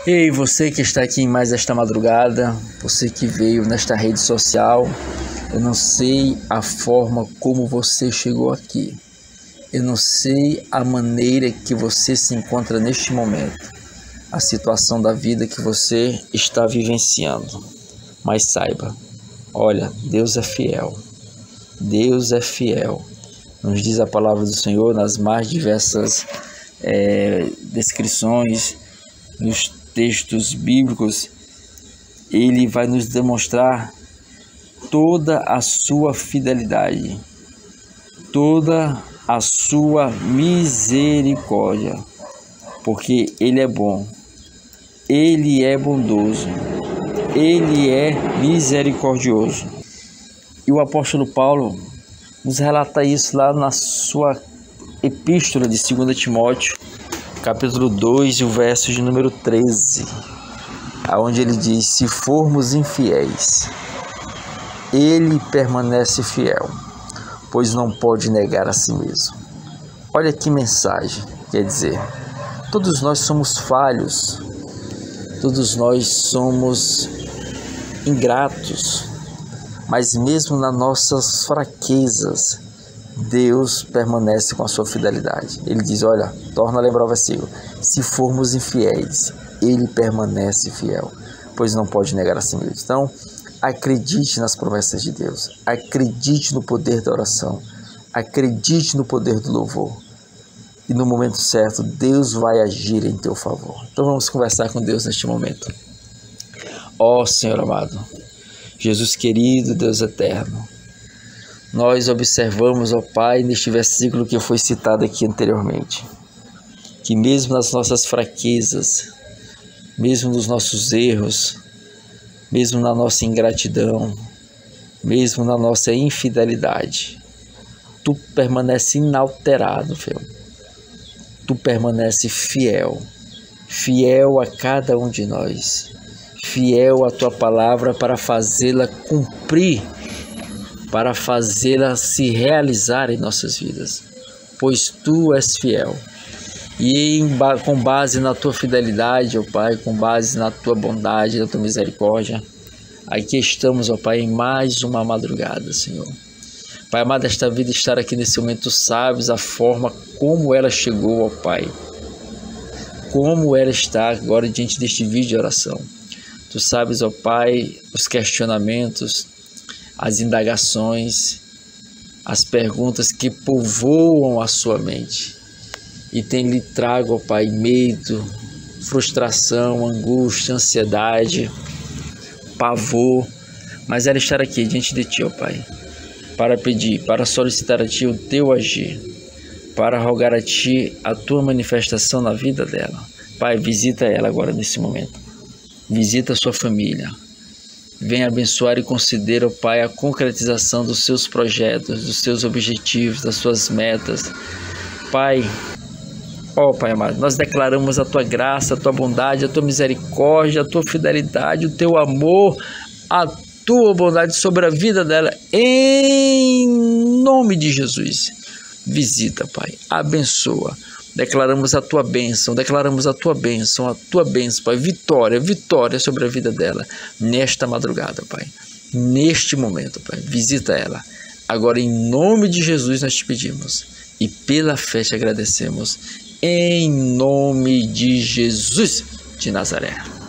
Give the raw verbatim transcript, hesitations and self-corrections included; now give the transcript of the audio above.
Ei, você que está aqui em mais esta madrugada, você que veio nesta rede social, eu não sei a forma como você chegou aqui. Eu não sei a maneira que você se encontra neste momento, a situação da vida que você está vivenciando. Mas saiba, olha, Deus é fiel. Deus é fiel. Nos diz a palavra do Senhor nas mais diversas é, descrições, nos textos bíblicos. Ele vai nos demonstrar toda a sua fidelidade, toda a sua misericórdia, porque Ele é bom, Ele é bondoso, Ele é misericordioso. E o apóstolo Paulo nos relata isso lá na sua epístola de Segunda Timóteo, capítulo dois, e o verso de número treze, onde ele diz: se formos infiéis, Ele permanece fiel, pois não pode negar a si mesmo. Olha que mensagem, quer dizer, todos nós somos falhos, todos nós somos ingratos, mas mesmo nas nossas fraquezas, Deus permanece com a sua fidelidade. Ele diz, olha, torna a lembrar o versículo: se formos infiéis, Ele permanece fiel, pois não pode negar a si mesmo. Então, acredite nas promessas de Deus, acredite no poder da oração, acredite no poder do louvor, e no momento certo Deus vai agir em teu favor. Então vamos conversar com Deus neste momento. Ó Senhor amado, Jesus querido, Deus eterno, nós observamos, ó Pai, neste versículo que foi citado aqui anteriormente, que mesmo nas nossas fraquezas, mesmo nos nossos erros, mesmo na nossa ingratidão, mesmo na nossa infidelidade, Tu permanece inalterado, Filho. Tu permanece fiel, fiel a cada um de nós, fiel à Tua palavra para fazê-la cumprir, para fazê-la se realizar em nossas vidas, pois Tu és fiel. E em, com base na Tua fidelidade, ó Pai, com base na Tua bondade, na Tua misericórdia, aqui estamos, ó Pai, em mais uma madrugada, Senhor. Pai amado, esta vida estar aqui nesse momento, Tu sabes a forma como ela chegou, ó Pai, como ela está agora diante deste vídeo de oração. Tu sabes, ó Pai, os questionamentos, as indagações, as perguntas que povoam a sua mente e tem lhe trago, ó Pai, medo, frustração, angústia, ansiedade, pavor, mas ela estar aqui diante de Ti, ó Pai, para pedir, para solicitar a Ti o Teu agir, para rogar a Ti a Tua manifestação na vida dela. Pai, visita ela agora nesse momento, visita a sua família, venha abençoar e conceder, ó Pai, a concretização dos seus projetos, dos seus objetivos, das suas metas. Pai, ó Pai amado, nós declaramos a Tua graça, a Tua bondade, a Tua misericórdia, a Tua fidelidade, o Teu amor, a Tua bondade sobre a vida dela, em nome de Jesus. Visita, Pai, abençoa. Declaramos a Tua bênção, declaramos a Tua bênção, a Tua bênção, Pai, vitória, vitória sobre a vida dela, nesta madrugada, Pai, neste momento, Pai, visita ela. Agora, em nome de Jesus, nós te pedimos e pela fé te agradecemos, em nome de Jesus de Nazaré.